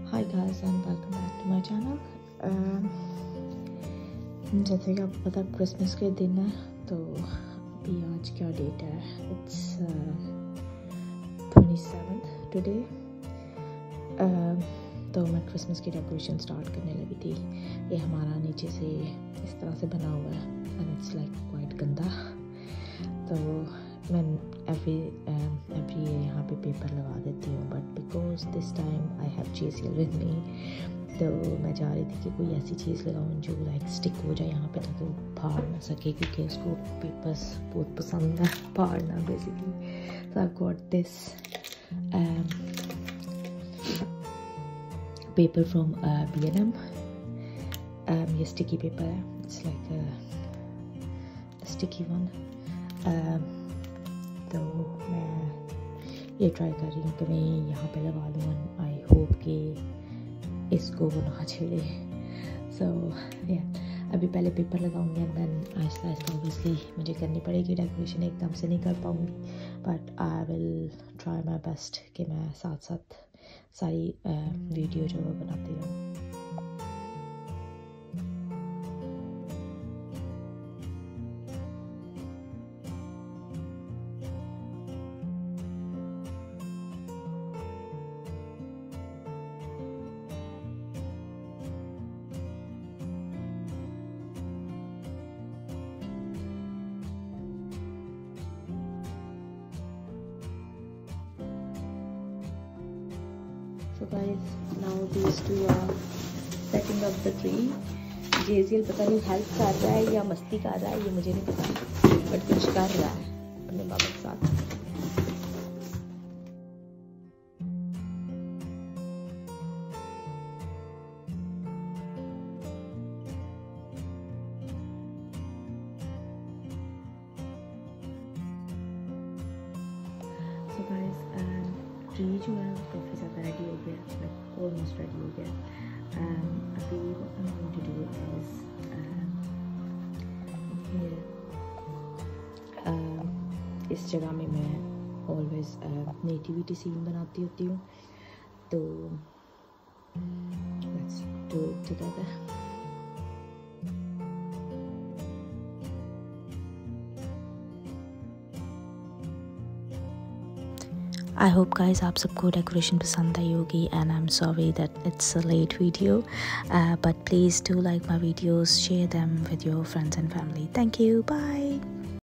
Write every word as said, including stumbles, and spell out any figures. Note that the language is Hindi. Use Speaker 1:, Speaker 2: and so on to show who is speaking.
Speaker 1: Hi guys and welcome back to my channel. जैसे कि आपको पता है क्रिसमस के दिन है, तो अभी आज क्या डेट है? It's twenty seventh today. तो मैं क्रिसमस की डेकोरेशन स्टार्ट करने लगी थी। ये हमारा नीचे से इस तरह से बना हुआ है एंड इट्स लाइक क्वाइट गंदा। तो मैं एवरी एवरी यहाँ पे पेपर लगा देती हूँ, but because this time I have JCL with me, तो मैं चाह रही थी कि कोई ऐसी चीज़ लगाऊँ जो लाइक स्टिक हो जाए यहाँ पे, ताकि वो फाड़ ना सके, क्योंकि उसको पेपर्स बहुत पसंद है फाड़ना basically. So I got this paper from B N M. ये स्टिकी पेपर है, इट्स लाइक स्टिकी वन। तो मैं ये ट्राई कर रही हूँ कि मैं यहाँ पे लगा दूँ। आई होप कि इसको वो ना छेड़े। सो या अभी पहले पेपर लगाऊंगी and then Aahista Aahista obviously मुझे करनी पड़ेगी डेकोरेशन। एकदम से नहीं कर पाऊँगी, but I will try my best कि मैं साथ साथ सारी वीडियो जो है बनाती रहूँ। So guys, now these two are setting up the tree. जेसियल पता नहीं हेल्प कर रहा है या मस्ती कर रहा है, ये मुझे नहीं पता, बट कुछ कर रहा है अपने बाबा के साथ। So guys, ट्री जो है काफ़ी ज़्यादा रेडी हो गया, लाइक ऑलमोस्ट रेडी हो गया। um, अभी what I'm going to do is um, here, um, इस जगह में मैं ऑलवेज नेटिविटी सीन बनाती होती हूँ, तो let's do it together. I hope guys आप सबको डेकोरेशन पसंद आई होगी, and I am sorry that it's a late video, but please do like my videos, share them with your friends and family. Thank you, bye.